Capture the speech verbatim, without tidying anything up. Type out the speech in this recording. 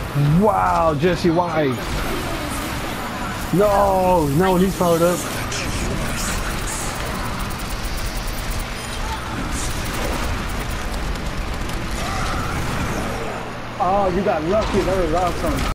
Wow, Jesse White. No, no, he's powered up. Oh, you got lucky. That was awesome.